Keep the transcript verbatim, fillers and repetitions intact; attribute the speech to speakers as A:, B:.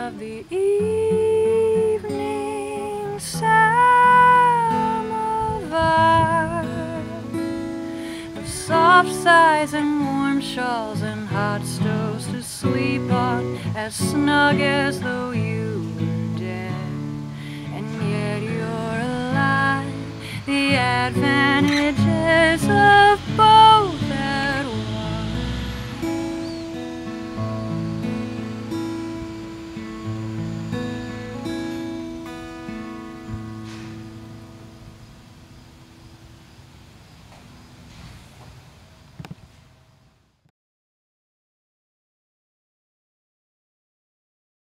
A: of the evening samovar, of soft sighs and warm shawls and hot stoves to sleep on, as snug as though you were dead, and yet you're alive. The advantages of